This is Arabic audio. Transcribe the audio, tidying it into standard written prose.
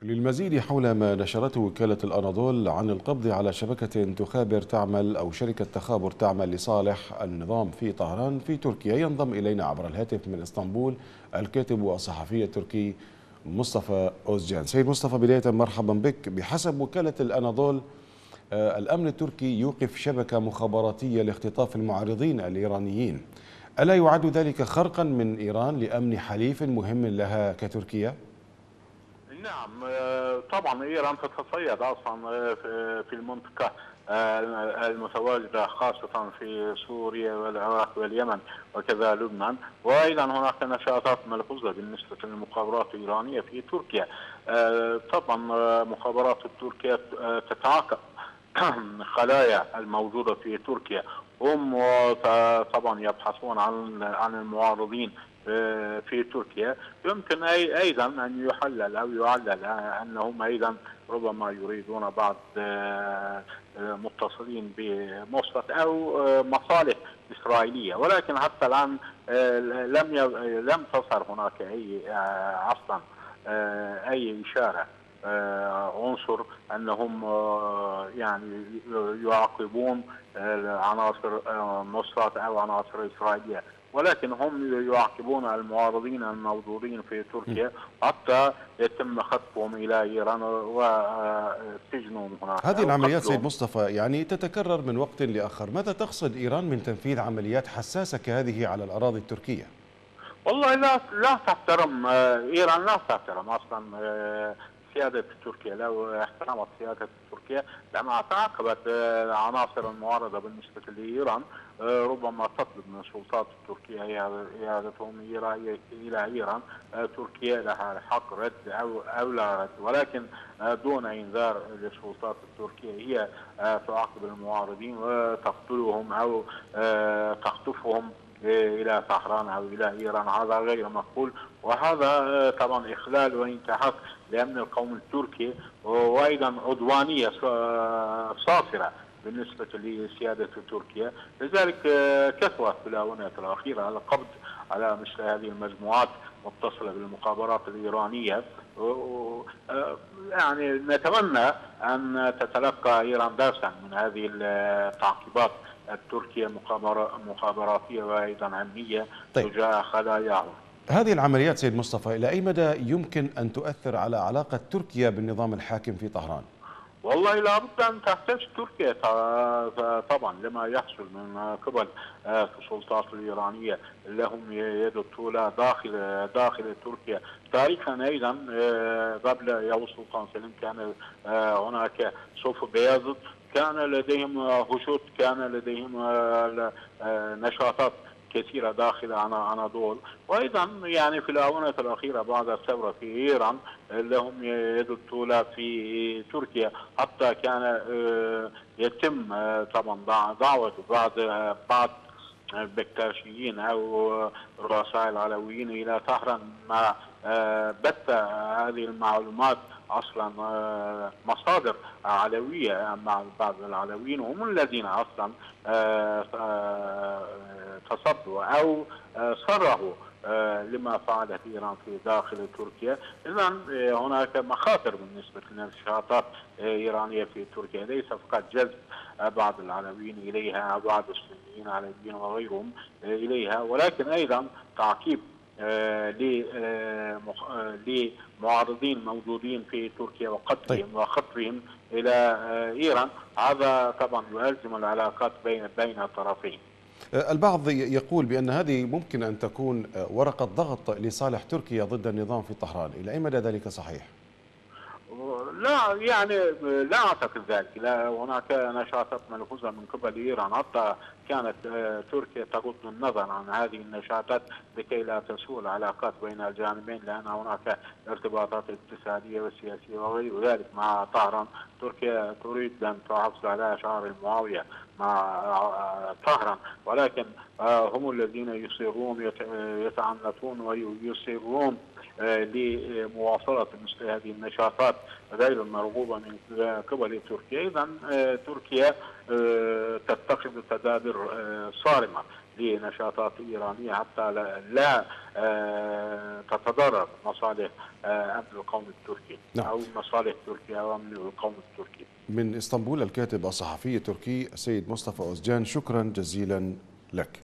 للمزيد حول ما نشرته وكالة الأناضول عن القبض على شبكة تخابر تعمل أو شركة تخابر تعمل لصالح النظام في طهران في تركيا، ينضم إلينا عبر الهاتف من إسطنبول الكاتب والصحفي التركي مصطفى أوزجان. سيد مصطفى، بداية مرحبا بك. بحسب وكالة الأناضول الأمن التركي يوقف شبكة مخابراتية لاختطاف المعارضين الإيرانيين. ألا يعد ذلك خرقا من إيران لأمن حليف مهم لها كتركيا؟ نعم، طبعا إيران تتصيد أصلا في المنطقة المتواجدة خاصة في سوريا والعراق واليمن وكذا لبنان، وأيضا هناك نشاطات ملحوظة بالنسبة للمخابرات الإيرانية في تركيا. طبعا مخابرات تركيا تتعاقب خلايا الموجودة في تركيا. هم طبعا يبحثون عن المعارضين في تركيا. يمكن ايضا ان يحلل او يعلل انهم ايضا ربما يريدون بعض متصلين بموسط او مصالح اسرائيليه، ولكن حتى الان لم تصل هناك اي اصلا اي اشاره عنصر انهم يعني يعاقبون عناصر موساد او عناصر اسرائيليه، ولكن هم يعاقبون المعارضين الموجودين في تركيا حتى يتم خطفهم الى ايران وسجنهم هناك هذه او العمليات سيد قتلهم. مصطفى يعني تتكرر من وقت لآخر، ماذا تقصد إيران من تنفيذ عمليات حساسة كهذه على الأراضي التركية؟ والله لا تحترم ايران، لا تحترم اصلا سياده تركيا. لو احترمت سياده تركيا لما تعاقبت العناصر المعارضه بالنسبه لايران، ربما تطلب من السلطات التركيه اعادتهم الى ايران. تركيا لها حق رد او لا رد، ولكن دون انذار للسلطات التركيه. هي تعاقب المعارضين وتقتلهم او تخطفهم الى طهران او الى ايران. هذا غير مقبول، وهذا طبعا اخلال وانتهاك لامن القوم التركي، وايضا عدوانيه صافره بالنسبه لسياده تركيا. لذلك كثرت في الاونه الاخيره القبض على مثل هذه المجموعات متصله بالمخابرات الايرانيه. يعني نتمنى ان تتلقى ايران درسا من هذه التعقيبات التركية مخابراتية وأيضا أمنية طيب، تجاه خلاياهم. هذه العمليات سيد مصطفى إلى أي مدى يمكن أن تؤثر على علاقة تركيا بالنظام الحاكم في طهران؟ والله لابد أن تحتاج تركيا طبعا لما يحصل من قبل السلطات الإيرانية لهم يد الطولة داخل تركيا. تاريخا أيضا قبل يوسف سلطان سليم كان هناك سوف بيازيد، كان لديهم هشوط، كان لديهم نشاطات كثيرة داخل أناضول. وأيضا يعني في الآونة الأخيرة بعد الثورة في إيران لهم يد الطولة في تركيا. حتى كان يتم طبعا دعوة بعض البكتاشيين أو رؤساء العلويين إلى طهران مع بث هذه المعلومات. اصلا مصادر علويه مع بعض العلويين هم الذين اصلا تصدوا او صرحوا لما فعلت ايران في داخل تركيا. اذا هناك مخاطر بالنسبه للنشاطات ايرانيه في تركيا، ليس فقط جذب بعض العلويين اليها، بعض السنيين العلويين وغيرهم اليها، ولكن ايضا تعقيب لمعارضين موجودين في تركيا طيب، وقتلهم وخطفهم الى ايران. هذا طبعا يلزم العلاقات بين الطرفين. البعض يقول بأن هذه ممكن أن تكون ورقة ضغط لصالح تركيا ضد النظام في طهران، إلى أي مدى ذلك صحيح؟ لا يعني لا اعتقد ذلك. لا، هناك نشاطات ملحوظه من قبل ايران، حتى كانت تركيا تغض النظر عن هذه النشاطات لكي لا تسوء العلاقات بين الجانبين، لان هناك ارتباطات اقتصاديه وسياسيه وغير ذلك مع طهران. تركيا تريد ان تحافظ على شعار المعاويه مع طهران، ولكن هم الذين يصرون يتعنتون ويصرون لمواصلة مثل هذه النشاطات غير المرغوبة من قبل تركيا. إذا تركيا تتخذ تدابير صارمة لنشاطات إيرانية حتى لا تتضرر مصالح أمن القوم التركي أو مصالح تركيا وأمن القوم التركي. من اسطنبول الكاتب الصحفي التركي السيد مصطفى أوزجان، شكرا جزيلا لك.